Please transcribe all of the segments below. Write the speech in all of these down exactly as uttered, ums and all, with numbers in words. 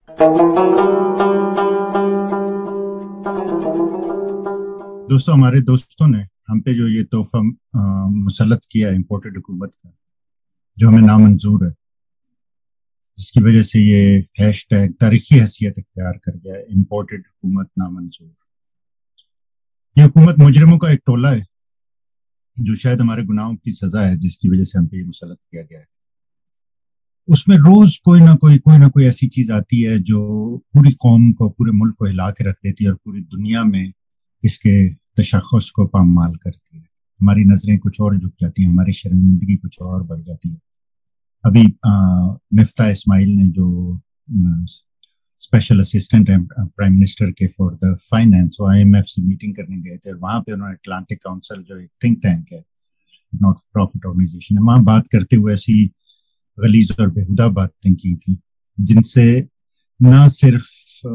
دوستوں، ہمارے دوستوں نے ہم پہ جو یہ تحفہ مسلط کیا ہے امپورٹڈ حکومت کا، جو ہمیں نامنظور ہے، جس کی وجہ سے یہ ہیش ٹیگ تاریخی حیثیت اختیار کر گیا ہے، امپورٹڈ حکومت نامنظور۔ یہ حکومت مجرموں کا ایک ٹولہ ہے جو شاید ہمارے گناہوں کی سزا ہے، جس کی وجہ سے ہم پہ یہ مسلط کیا گیا ہے۔ اس میں روز کوئی نہ کوئی کوئی نہ کوئی ایسی چیز آتی ہے جو پوری قوم کو، پورے ملک کو ہلا کے رکھ دیتی ہے اور پوری دنیا میں اس کے تشخص کو پامال کرتی ہے۔ ہماری نظریں کچھ اور جھک جاتی ہیں، ہماری شرمندگی کچھ اور بڑھ جاتی ہے۔ ابھی مفتاح اسماعیل نے جو اسپیشل اسسٹنٹ ہیں پرائم منسٹر کے فار دا فائنینس، وہ آئی ایم ایف سے میٹنگ کرنے گئے تھے، اور وہاں پہ انہوں نے اٹلانٹک کاؤنسل جو ایک تھنک ٹینک ہے، ناٹ فار پروفٹ آرگنائزیشن ہے، وہاں بات کرتے ہوئے ایسی غلیظ اور بےہودہ باتیں کی تھیں جن سے نہ صرف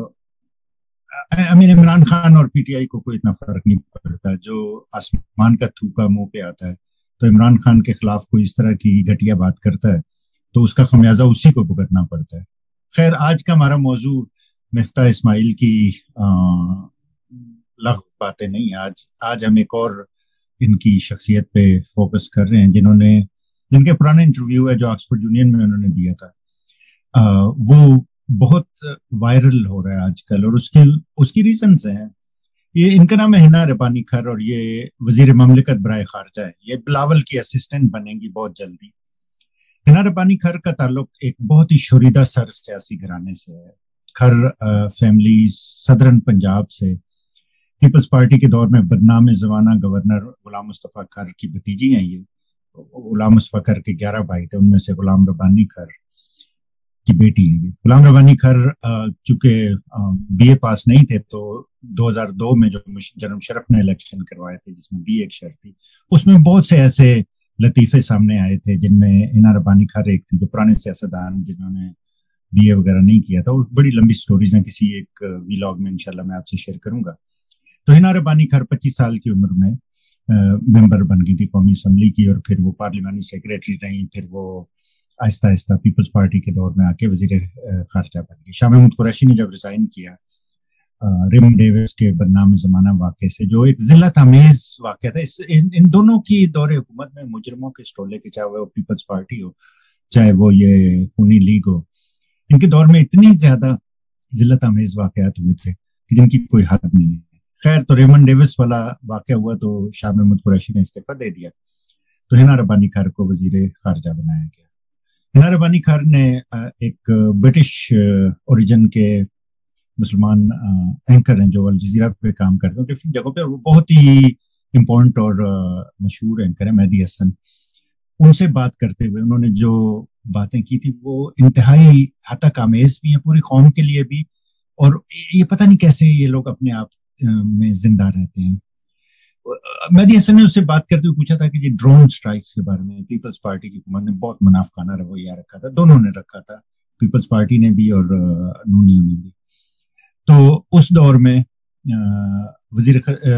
امین عمران خان اور پی ٹی آئی کو کوئی اتنا فرق نہیں پڑتا۔ جو آسمان کا تھوکا منہ پہ آتا ہے تو عمران خان کے خلاف کوئی اس طرح کی گھٹیا بات کرتا ہے تو اس کا خمیازہ اسی کو بھگتنا پڑتا ہے۔ خیر، آج کا ہمارا موضوع مفتاح اسماعیل کی لغو باتیں نہیں، آج آج ہم ایک اور ان کی شخصیت پہ فوکس کر رہے ہیں، جنہوں نے جن کے پرانا انٹرویو ہے جو آکسفورڈ یونین میں انہوں نے دیا تھا، آ, وہ بہت وائرل ہو رہا ہے آج کل، اور اس کی اس کی ریزنز ہیں۔ یہ ان کا نام ہے ہنا ربانی کھر، اور یہ وزیر مملکت برائے خارجہ ہے۔ یہ بلاول کی اسسٹنٹ بنیں گی بہت جلدی۔ ہنا ربانی کھر کا تعلق ایک بہت ہی شوریدہ سر سیاسی گھرانے سے ہے۔ کھر فیملی صدرن پنجاب سے پیپلز پارٹی کے دور میں بدنام زمانہ گورنر غلام مصطفیٰ کھر کی بھتیجی ہیں۔ یہ غلام مصطفیٰ کھر کے گیارہ بھائی تھے، ان میں سے غلام ربانی کھر کی بیٹی ہے۔ غلام ربانی کھر چونکہ بی اے پاس نہیں تھے تو دو ہزار دو میں جو جنرل مشرف نے الیکشن کروائے تھے، جس میں بی اے ایک شرط تھی، اس میں بہت سے ایسے لطیفے سامنے آئے تھے، جن میں ہنا ربانی کھر ایک تھی، جو پرانے سیاستدان جنہوں نے بی اے وغیرہ نہیں کیا تھا۔ بڑی لمبی سٹوریز ہیں، کسی ایک ویلاگ میں انشاءاللہ میں آپ سے شیئر کروں گا۔ تو ہنا ربانی کھر پچیس سال کی عمر میں ممبر بن گئی تھی قومی اسمبلی کی، اور پھر وہ پارلیمانی سیکریٹری رہی، پھر وہ آہستہ آہستہ پیپلز پارٹی کے دور میں آ کے وزیر خارجہ بن گئی۔ شاہ محمود قریشی نے جب ریزائن کیا ریمن ڈیوس کے بدنام زمانہ واقعے سے، جو ایک ذلت آمیز واقعہ تھا، اس ان دونوں کی دور حکومت میں مجرموں کے سٹولے کے، چاہے وہ پیپلز پارٹی ہو چاہے وہ یہ خونی لیگ ہو، ان کے دور میں اتنی زیادہ ذلت آمیز واقعات ہوئے تھے کہ جن کی کوئی حد نہیں ہے۔ خیر، تو ریمن ڈیوس والا واقعہ ہوا تو شاہ محمود قریشی نے استعفیٰ دے دیا، تو ہنا ربانی کھر کو وزیر خارجہ بنایا گیا۔ ہنا ربانی کھر نے ایک برٹش اوریجن کے مسلمان اینکر ہیں جو الجزیرہ پہ کام کرتے ہیں ڈفرینٹ جگہوں پہ، اور وہ بہت ہی امپورٹنٹ اور مشہور اینکر ہیں، مہدی حسن۔ ان سے بات کرتے ہوئے انہوں نے جو باتیں کی تھی وہ انتہائی ہتک آمیز بھی ہیں پوری قوم کے لیے بھی، اور یہ پتہ نہیں کیسے یہ لوگ اپنے آپ میں زندہ رہتے ہیں۔ مہدی حسن نے اس سے بات کرتے ہوئے پوچھا تھا کہ یہ ڈرون سٹرائکس کے بارے میں پیپلز پارٹی کی حکومت نے بہت منافقانہ رویہ رکھا تھا، دونوں نے رکھا تھا، پیپلز پارٹی نے بھی اور نونیوں نے بھی۔ تو اس دور میں وزیر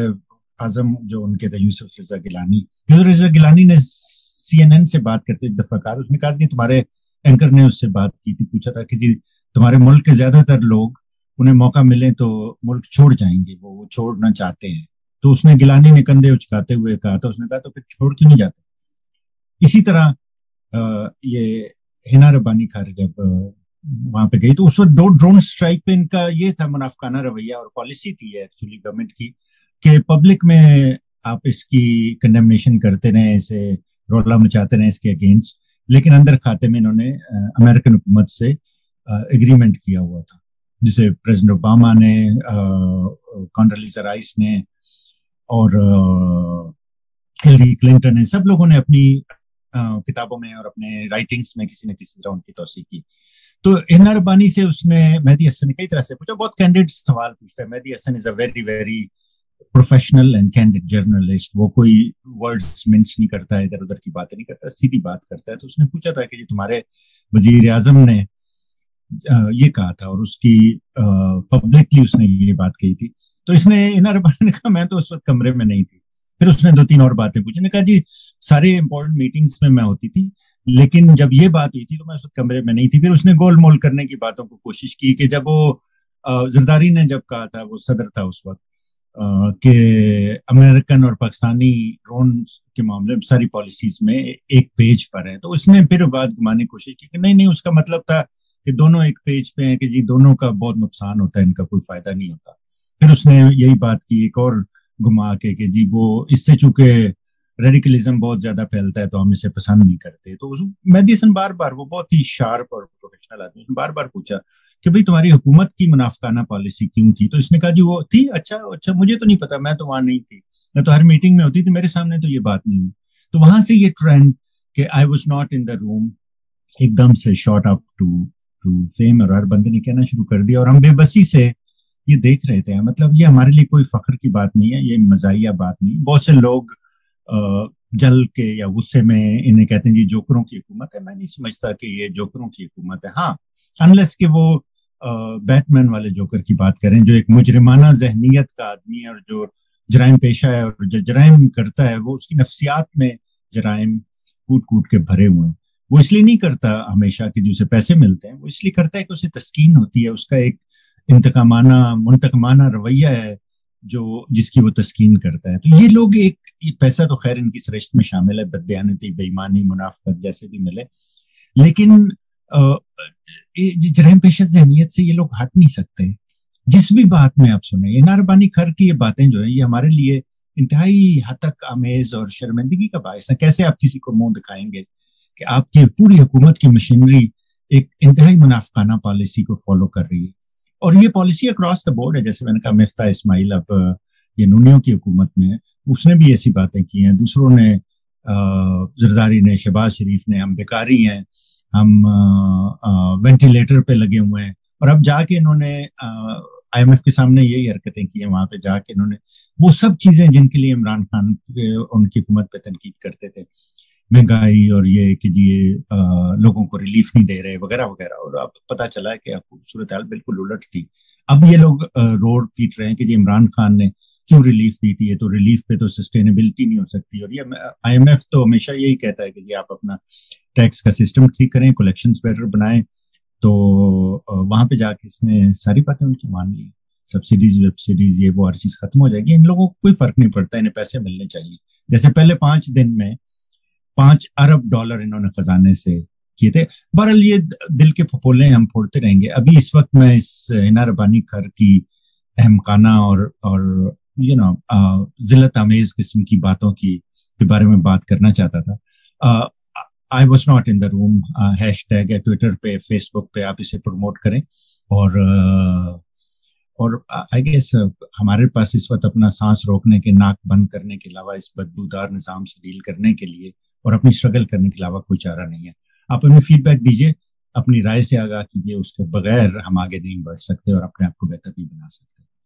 اعظم جو ان کے تھے یوسف رضا گیلانی، یوسف رضا گیلانی نے سی این این سے بات کرتے ایک دفعہ کہا، اس نے کہا کہ تمہارے اینکر نے اس سے بات کی تھی، پوچھا تھا کہ جی تمہارے ملک کے زیادہ تر لوگ انہیں موقع ملے تو ملک چھوڑ جائیں گے، وہ وہ چھوڑنا چاہتے ہیں۔ تو اس نے گیلانی نے کندھے اچکاتے ہوئے کہا تھا، اس نے کہا تو پھر چھوڑ کیوں نہیں جاتے؟ اسی طرح یہ ہنا ربانی کھر جب وہاں پہ گئی تو اس وقت دو ڈرون سٹرائک پہ ان کا یہ تھا منافقانہ رویہ، اور پالیسی تھی ایکچولی گورنمنٹ کی کہ پبلک میں آپ اس کی کنڈیمنیشن کرتے رہیں، اسے رولا مچاتے رہیں اس کے اگینسٹ، لیکن اندر کھاتے میں انہوں نے امریکن حکومت سے ایگریمنٹ کیا ہوا تھا، جسے پریزیڈنٹ اوباما نے، کانڈولیزا رائس نے اور ہلری کلنٹن نے، سب لوگوں نے اپنی کتابوں میں اور اپنے رائٹنگز میں کسی نہ کسی طرح ان کی توثیق کی۔ تو ہنا ربانی سے اس نے مہدی حسن نے کئی طرح سے پوچھا، بہت کینڈیڈ سوال پوچھتا ہے۔ Mehdi Hasan is a very very professional and candid journalist, وہ کوئی ورڈز منس نہیں کرتا ہے، ادھر ادھر کی باتیں نہیں کرتا، سیدھی بات کرتا ہے۔ تو اس نے پوچھا تھا کہ جی تمہارے وزیر اعظم نے یہ کہا تھا، اور اس کی پبلکلی اس نے یہ بات کہی تھی۔ تو اس نے ہنا ربانی نے کہا میں تو اس وقت کمرے میں نہیں تھی۔ پھر اس نے دو تین اور باتیں پوچھی، نے کہا جی سارے امپورٹنٹ میٹنگز میں میں ہوتی تھی، لیکن جب یہ بات ہوئی تھی تو میں اس کمرے میں نہیں تھی. پھر اس نے گول مول کرنے کی باتوں کو کوشش کی کہ جب وہ زرداری نے جب کہا تھا, وہ صدر تھا اس وقت, کہ امریکن اور پاکستانی ڈرون کے معاملے میں ساری پالیسیز میں ایک پیج پر ہے, تو اس نے پھر بات گھمانے کی کوشش کی کہ نہیں نہیں, اس کا مطلب تھا کہ دونوں ایک پیج پہ ہیں, کہ جی دونوں کا بہت نقصان ہوتا ہے, ان کا کوئی فائدہ نہیں ہوتا. پھر اس نے یہی بات کی ایک اور گھما کے کہ جی وہ اس سے چونکہ ریڈیکلزم بہت زیادہ پھیلتا ہے تو ہم اسے پسند نہیں کرتے. تو مہدی حسن بار بار, وہ بہت ہی شارپ اور پروفیشنل آدمی, اس نے بار بار پوچھا کہ بھئی تمہاری حکومت کی منافقانہ پالیسی کیوں تھی؟ تو اس نے کہا جی وہ تھی. اچھا اچھا مجھے تو نہیں پتا, میں تو وہاں نہیں تھی, میں تو ہر میٹنگ میں ہوتی تھی, میرے سامنے تو یہ بات نہیں ہوئی. تو وہاں سے یہ ٹرینڈ کہ آئی واز ناٹ ان دا روم ایک دم سے shot up to to fame, اور ہر بندے نے کہنا شروع کر دیا, اور ہم بے بسی سے یہ دیکھ رہے تھے. مطلب یہ ہمارے لیے کوئی فخر کی بات نہیں ہے, یہ مزاحیہ بات نہیں. بہت سے لوگ جل کے یا غصے میں انہیں کہتے ہیں جی جوکروں کی حکومت ہے. میں نہیں سمجھتا کہ یہ جوکروں کی حکومت ہے, ہاں انلیس کہ وہ بیٹ مین والے جوکر کی بات کریں, جو ایک مجرمانہ ذہنیت کا آدمی ہے, اور جو جرائم پیشہ ہے, اور جو جرائم کرتا ہے وہ اس کی نفسیات میں جرائم کوٹ کوٹ کے بھرے ہوئے ہیں. وہ اس لیے نہیں کرتا ہمیشہ کہ جو اسے پیسے ملتے ہیں, وہ اس لیے کرتا ہے کہ اسے تسکین ہوتی ہے, اس کا ایک انتقامانہ منتقمانہ رویہ ہے جو جس کی وہ تسکین کرتا ہے. تو یہ لوگ ایک, یہ پیسہ تو خیر ان کی سرشت میں شامل ہے, بددیانتی, بے ایمانی, منافقت جیسے بھی ملے, لیکن جرائم پیشہ ذہنیت سے یہ لوگ ہٹ نہیں سکتے. جس بھی بات میں آپ سنیں, یہ ناربانی کھر کی یہ باتیں جو ہیں, یہ ہمارے لیے انتہائی ہتک آمیز اور شرمندگی کا باعث ہے. کیسے آپ کسی کو منہ دکھائیں گے کہ آپ کی پوری حکومت کی مشینری ایک انتہائی منافقانہ پالیسی کو فالو کر رہی ہے, اور یہ پالیسی اکراس دا بورڈ ہے. جیسے میں نے کہا مفتاح اسماعیل اب یہ نونیوں کی حکومت میں, اس نے بھی ایسی باتیں کی ہیں, دوسروں نے, زرداری نے, شہباز شریف نے, ہم بیکاری ہیں, ہم وینٹیلیٹر پہ لگے ہوئے ہیں, اور اب جا کے انہوں نے آئی ایم ایف کے سامنے یہی حرکتیں کی ہیں. وہاں پہ جا کے انہوں نے وہ سب چیزیں جن کے لیے عمران خان ان کی حکومت پہ تنقید کرتے تھے, مہنگائی اور یہ کہ جی لوگوں کو ریلیف نہیں دے رہے وغیرہ وغیرہ, اور اب پتہ چلا ہے کہ صورتحال بالکل الٹ تھی. اب یہ لوگ روڈ پیٹ رہے ہیں کہ جی عمران خان نے کیوں ریلیف دی تھی, تو ریلیف پہ تو سسٹینیبلٹی نہیں ہو سکتی. اور یہ آئی ایم ایف تو ہمیشہ یہی کہتا ہے کہ جی آپ اپنا ٹیکس کا سسٹم ٹھیک کریں, کلیکشنز بیٹر بنائیں. تو وہاں پہ جا کے اس نے ساری باتیں ان کی مان لی, سبسڈیز ویبسڈیز یہ وہ ہر چیز ختم ہو جائے گی, ان لوگوں کو کوئی فرق نہیں پڑتا, انہیں پیسے ملنے چاہیے. جیسے پہلے پانچ دن میں پانچ ارب ڈالر انہوں نے خزانے سے کیے تھے. بہرحال یہ دل کے پھپولے ہم پھوڑتے رہیں گے. ابھی اس وقت میں اس ہنا ربانی کھر کی احمقانہ اور اور یو نو ذلت آمیز قسم کی باتوں کی کے بارے میں بات کرنا چاہتا تھا. I was not in the room. Hash tag ہے ٹویٹر پہ, فیس بک پہ, آپ اسے پروموٹ کریں. اور اور آئی گیس ہمارے پاس اس وقت اپنا سانس روکنے کے, ناک بند کرنے کے علاوہ, اس بدبودار نظام سے ڈیل کرنے کے لیے اور اپنی اسٹرگل کرنے کے علاوہ کوئی چارہ نہیں ہے. آپ ہمیں فیڈ بیک دیجیے, اپنی رائے سے آگاہ کیجیے, اس کے بغیر ہم آگے نہیں بڑھ سکتے اور اپنے آپ کو بہتر نہیں بنا سکتے.